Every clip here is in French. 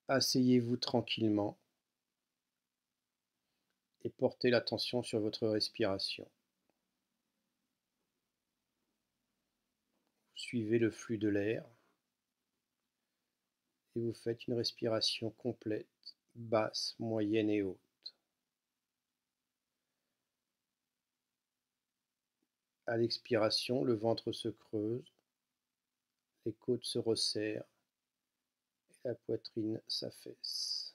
Asseyez-vous tranquillement et portez l'attention sur votre respiration. Suivez le flux de l'air et vous faites une respiration complète, basse, moyenne et haute. À l'expiration, le ventre se creuse, les côtes se resserrent et la poitrine s'affaisse.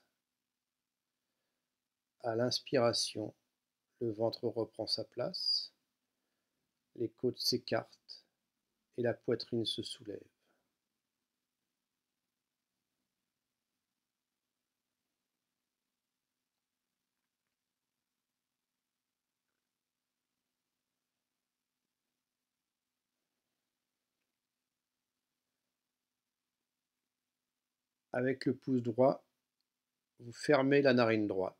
À l'inspiration, le ventre reprend sa place, les côtes s'écartent et la poitrine se soulève. Avec le pouce droit, vous fermez la narine droite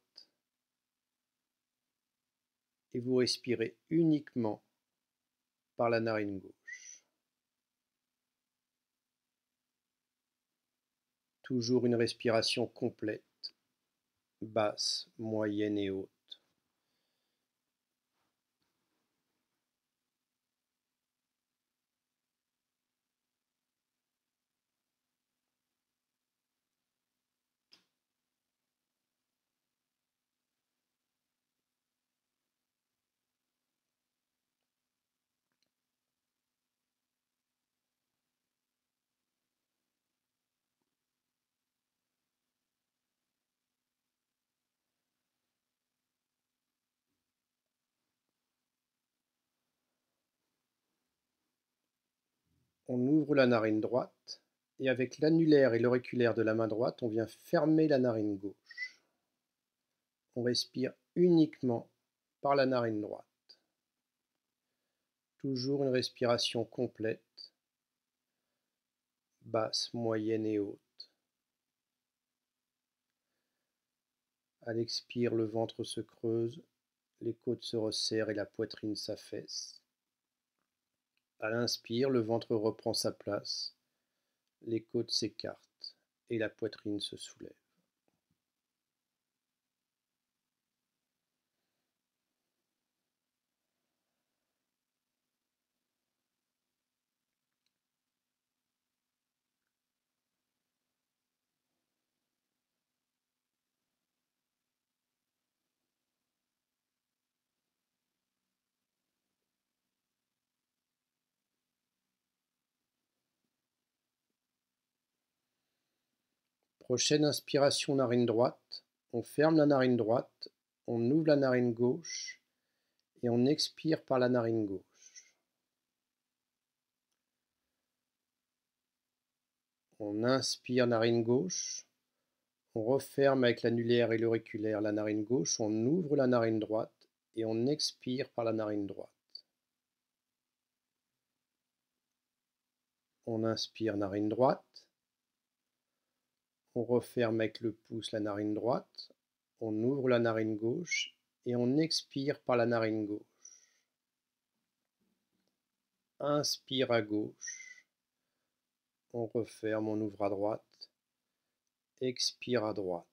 et vous respirez uniquement par la narine gauche. Toujours une respiration complète, basse, moyenne et haute. On ouvre la narine droite et avec l'annulaire et l'auriculaire de la main droite, on vient fermer la narine gauche. On respire uniquement par la narine droite. Toujours une respiration complète, basse, moyenne et haute. À l'expire, le ventre se creuse, les côtes se resserrent et la poitrine s'affaisse. À l'inspire, le ventre reprend sa place, les côtes s'écartent et la poitrine se soulève. Prochaine inspiration, narine droite. On ferme la narine droite, on ouvre la narine gauche et on expire par la narine gauche. On inspire narine gauche, on referme avec l'annulaire et l'auriculaire la narine gauche, on ouvre la narine droite et on expire par la narine droite. On inspire narine droite, on referme avec le pouce la narine droite, on ouvre la narine gauche et on expire par la narine gauche. Inspire à gauche, on referme, on ouvre à droite, expire à droite.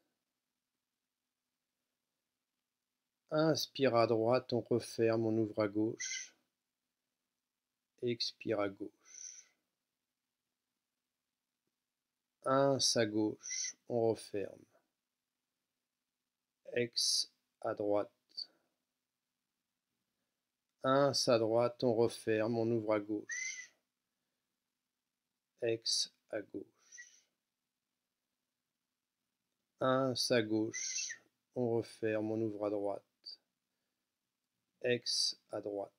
Inspire à droite, on referme, on ouvre à gauche, expire à gauche. Ins à gauche, on referme. Ex à droite. Ins à droite, on referme, on ouvre à gauche. Ex à gauche. Ins à gauche, on referme, on ouvre à droite. Ex à droite.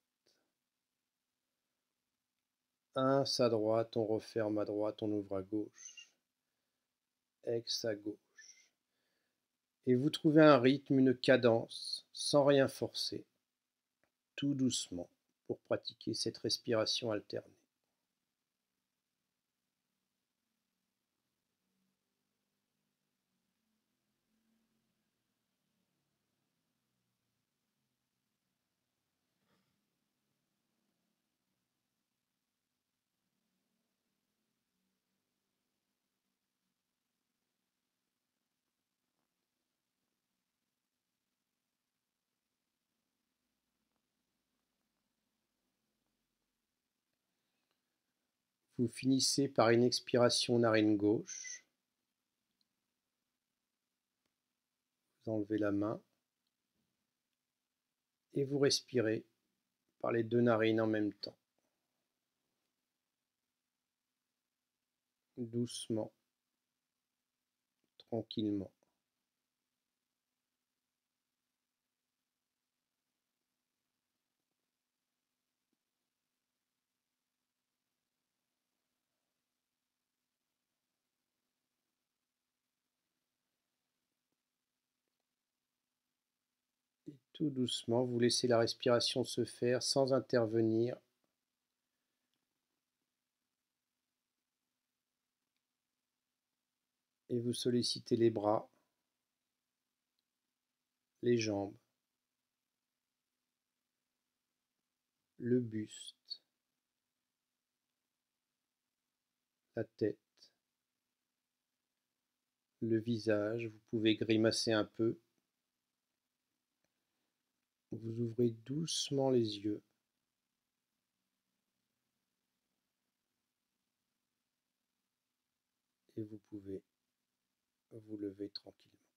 Ins à droite, on referme à droite, on ouvre à gauche. Ex à gauche. Et vous trouvez un rythme, une cadence, sans rien forcer, tout doucement, pour pratiquer cette respiration alternée. vous finissez par une expiration narine gauche. Vous enlevez la main et vous respirez par les deux narines en même temps. Doucement, tranquillement. Et tout doucement, vous laissez la respiration se faire sans intervenir. Et vous sollicitez les bras, les jambes, le buste, la tête, le visage. Vous pouvez grimacer un peu. Vous ouvrez doucement les yeux. Et vous pouvez vous lever tranquillement.